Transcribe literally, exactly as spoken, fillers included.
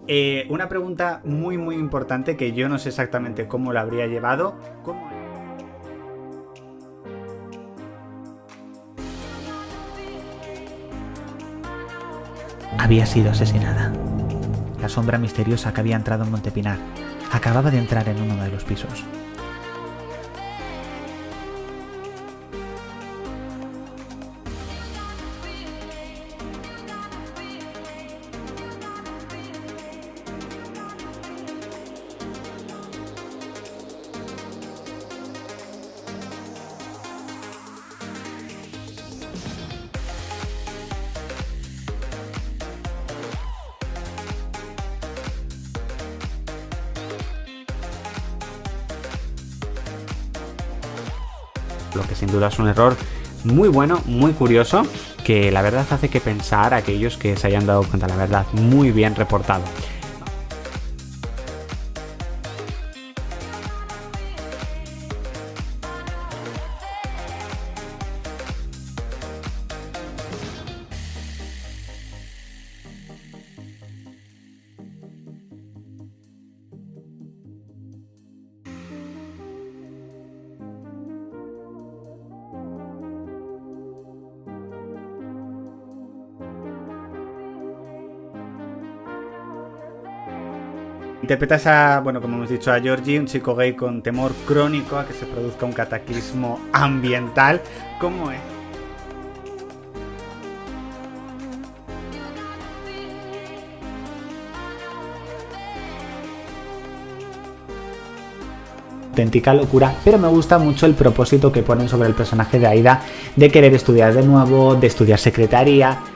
Eh, una pregunta muy muy importante que yo no sé exactamente cómo lo habría llevado. ¿Cómo... Había sido asesinada. La sombra misteriosa que había entrado en Montepinar acababa de entrar en uno de los pisos. Lo que sin duda es un error muy bueno, muy curioso, que la verdad hace que pensar a aquellos que se hayan dado cuenta, la verdad, muy bien reportado. Interpretas a, bueno, como hemos dicho, a Georgie, un chico gay con temor crónico a que se produzca un cataclismo ambiental. ¿Cómo es? Auténtica locura, pero me gusta mucho el propósito que ponen sobre el personaje de Aida de querer estudiar de nuevo, de estudiar secretaría.